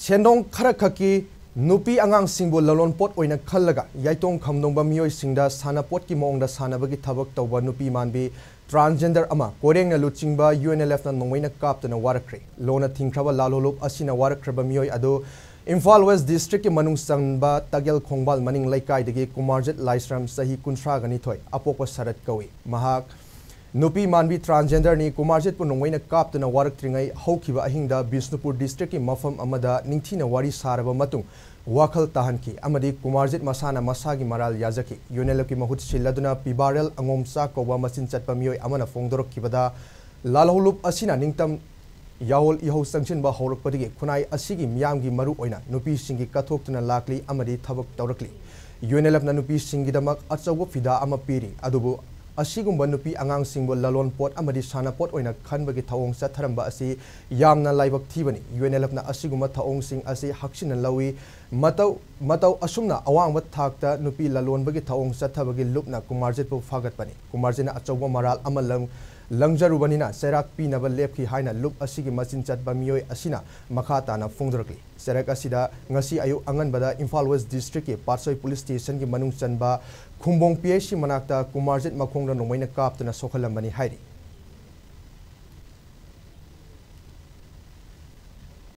Sendong Karakaki Nupi-angang Singbu Lallonpot Oina Khallaga Yaitong Khamnongba Meeoi Singda Sanapot ki makhongda sanabagi thabak tawba Nupi Manbi transgender ama Koireng na luchingba Unlf na Nongmeina Kaptuna Warakhre lona thingkraba lalolup asina Warakhreba Meeoi adu Imphal West District ki manung sangba Tagel Khongbal maning laikai dagi Kumarjet Laisram sahi kuntra gani thoi apokpa sarat kawi mahak Nupi Manbi transgender ni Kumarjet pu Nongmeina Kaptuna Warakhrengai haukiba ahingda Bishnupur District ki mafam amada ningthina wari saraba matung wakhal tahanki amadi Kumarjet masana masagi maral yazaki Unlf ki mahut siladuna pibarel angomsa koba masin chatpa Meeoi amana fongdorok kibada lalholup asina ningtam Yaol ihau sanction ba horok padigi kunai asigi miyamgi maru oina nupi singi kathoktuna lakli amadi thabak tawrakli Unlf na nupi singi damak achawa fida ama piri adubu asigumba nupi angang singbu Lallonpot amadi sanapot oina khanbagi thawong satharamba asi yamna laibak thibani Unlf na asigumba thawong sing asi haksina lawi matau asumna awangba thakta nupi Lallonbagi thawong sathabagi lupna Kumarjet pu fagatpani Kumarjena achawa maral amalang Langjarubanina Serak Pinaba Lepki Haina Lup Asigi Masin Chatba Meeoi Asina Makata na Fongdorkli Serak Asida Ngasi Ayu Anganbada Imphal West District ki Patsoi Police Station ki manung chanba Khumbong PSC manakta Kumarjet makhongda Nongmeina Kaptuna Sokhalambani hairi